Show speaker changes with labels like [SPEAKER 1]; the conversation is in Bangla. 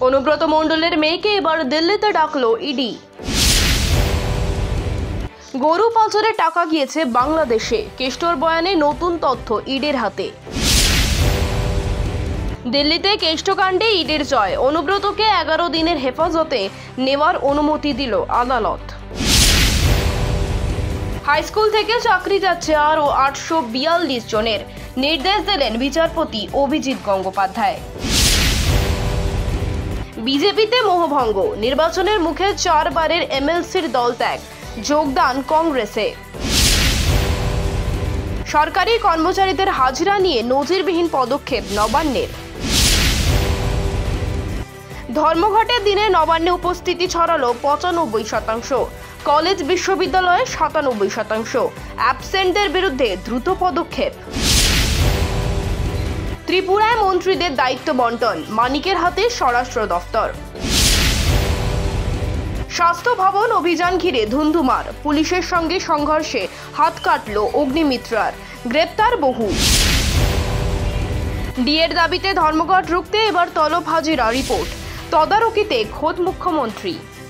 [SPEAKER 1] অনুব্রত মণ্ডলের মেয়েকে এবার দিল্লিতে ডাকলো ইডি। গরু পাচারে টাকা গিয়েছে বাংলাদেশে, কেষ্টর বয়ানে নতুন তথ্য ইডির হাতে। দিল্লিতে কেষ্টকাণ্ডে ইডির জয়, অনুব্রতকে 11 দিনের হেফাজতে নেওয়ার অনুমতি দিল আদালত। হাইস্কুল থেকে চাকরি যাচ্ছে আরও 842 জনের, নির্দেশ দিলেন বিচারপতি অভিজিৎ গঙ্গোপাধ্যায়। বিজেপিতে মোহভঙ্গ, নির্বাচনের মুখে 4 বারের এমএলসির দলত্যাগ, যোগদান কংগ্রেসে। সরকারি কর্মচারীদের হাজিরা নিয়ে নজিরবিহীন পদক্ষেপ নবান্নের। ধর্মঘটের দিনে নবান্নে উপস্থিতি ছড়ালো 95%, কলেজ বিশ্ববিদ্যালয়ে 97%, অ্যাবসেন্টদের বিরুদ্ধে দ্রুত পদক্ষেপ। ত্রিপুরায় মন্ত্রীদের দায়িত্ব বন্টন, মানিকের হাতে স্বরাষ্ট্র দফতর। স্বাস্থ্য ভবন অভিযান ঘিরে ধুন্ধুমার, পুলিশের সঙ্গে সংঘর্ষে হাত কাটল অগ্নিমিত্রার, গ্রেপ্তার বহু। ডিএর দাবিতে ধর্মঘট রুখতে এবার তলব হাজিরা রিপোর্ট, তদারকিতে খোদ মুখ্যমন্ত্রী।